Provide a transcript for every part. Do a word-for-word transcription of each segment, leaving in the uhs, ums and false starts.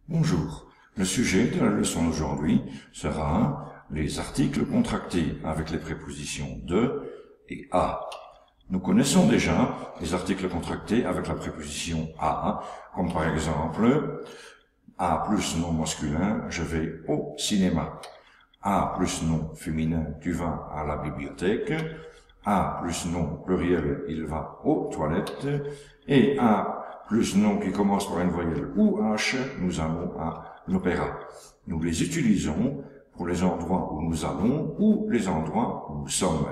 Bonjour, le sujet de la leçon d'aujourd'hui sera les articles contractés avec les prépositions de et à. Nous connaissons déjà les articles contractés avec la préposition à, comme par exemple à plus nom masculin, je vais au cinéma. À plus nom féminin, tu vas à la bibliothèque. À plus nom pluriel, il va aux toilettes. Et à plus nom qui commence par une voyelle ou H, nous allons à l'opéra. Nous les utilisons pour les endroits où nous allons ou les endroits où nous sommes.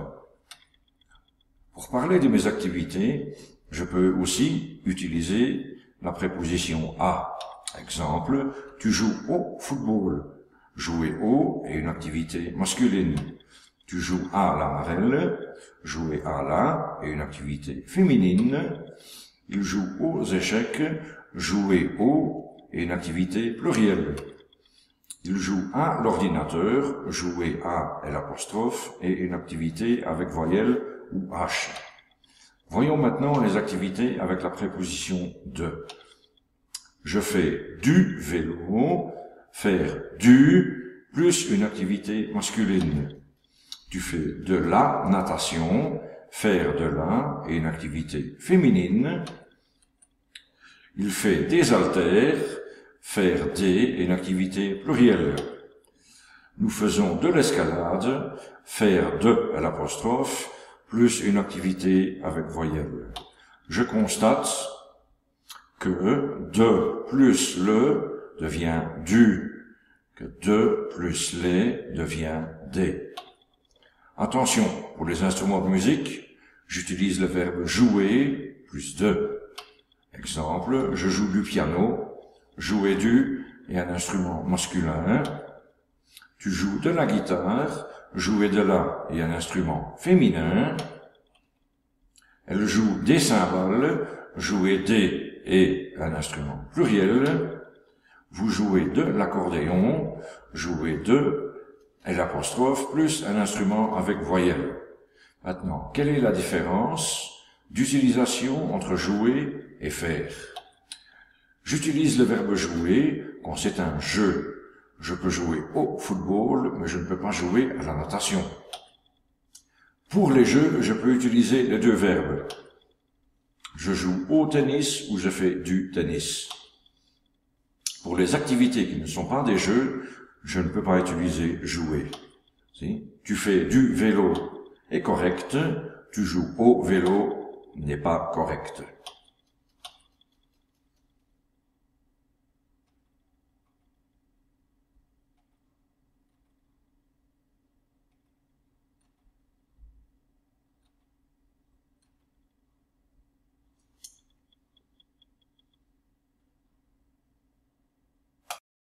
Pour parler de mes activités, je peux aussi utiliser la préposition à. Exemple, tu joues au football. Jouer au est une activité masculine. Tu joues à la marelle. Jouer à la est une activité féminine. Il joue aux échecs. Jouer au est une activité plurielle. Il joue à l'ordinateur. Jouer à est l'apostrophe et une activité avec voyelle ou H. Voyons maintenant les activités avec la préposition de. Je fais du vélo, faire du, plus une activité masculine. Tu fais de la natation, faire de la est une activité féminine. Il fait des haltères, faire des est une activité plurielle. Nous faisons de l'escalade, faire de à l'apostrophe, plus une activité avec voyelle. Je constate que de plus le devient du, que de plus les devient des. Attention, pour les instruments de musique, j'utilise le verbe jouer plus de. Exemple, je joue du piano, jouer du est un instrument masculin. Tu joues de la guitare, jouer de la est un instrument féminin. Elle joue des cymbales, jouer des est un instrument pluriel. Vous jouez de l'accordéon, jouer de est l'apostrophe plus un instrument avec voyelle. Maintenant, quelle est la différence d'utilisation entre jouer et faire? J'utilise le verbe jouer quand c'est un jeu. Je peux jouer au football, mais je ne peux pas jouer à la natation. Pour les jeux, je peux utiliser les deux verbes. Je joue au tennis ou je fais du tennis. Pour les activités qui ne sont pas des jeux, je ne peux pas utiliser jouer. Si? Tu fais du vélo est correct, tu joues au vélo n'est pas correct.